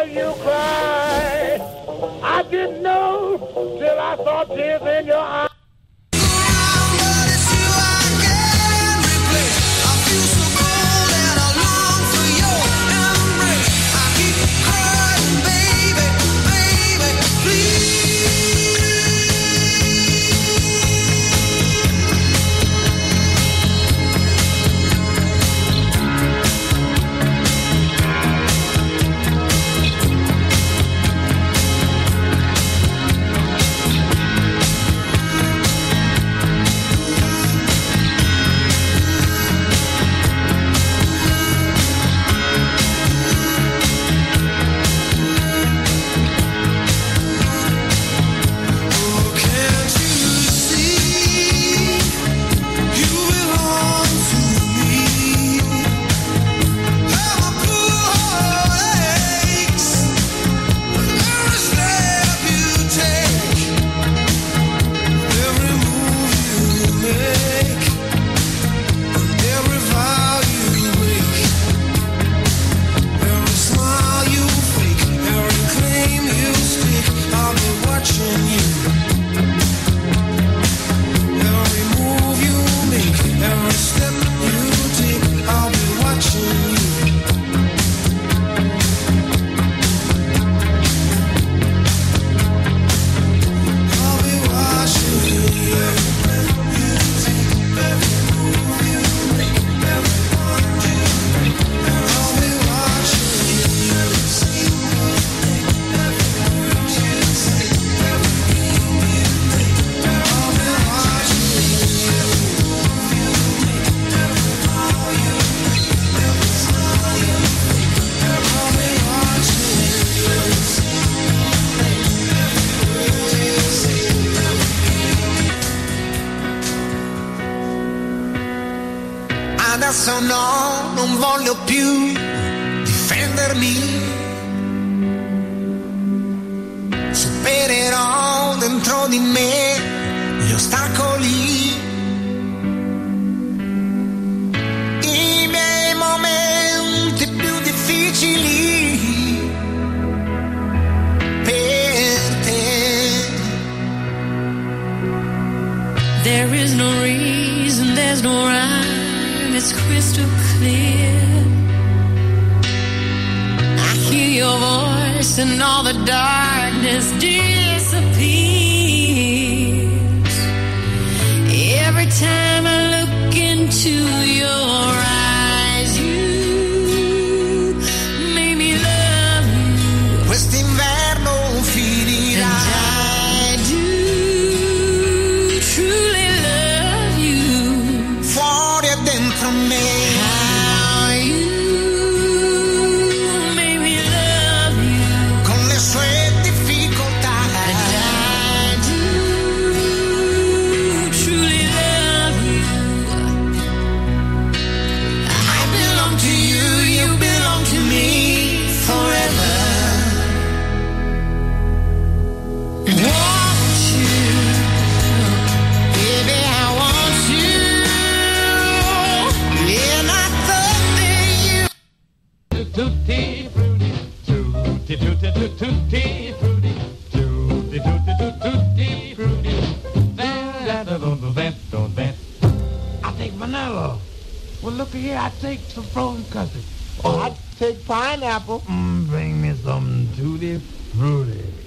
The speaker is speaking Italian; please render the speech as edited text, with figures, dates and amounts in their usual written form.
you cry. I didn't know till I saw tears in your eyes. Adesso no, non voglio più difendermi. Supererò dentro di me gli ostacoli, i miei momenti più difficili per te. There is no reason, there's no rhyme, it's crystal clear. I hear your voice and all the darkness disappears. Every time I look into your eyes, you make me love you. Quest'inverno finirà. And I do truly love you. Fuori e dentro me. How you make me love you. Con le sue difficoltà. And I do truly love you. I belong to you, you belong to me forever. Want you, baby, I want you. And I thought that you Tutti frutti, tutti, tutti, tutti, tutti frutti, tutti, tutti, tutti, tutti frutti. I take vanilla. Well, look here, I take some frozen custard. Oh, I take pineapple. Bring me some tutti frutti.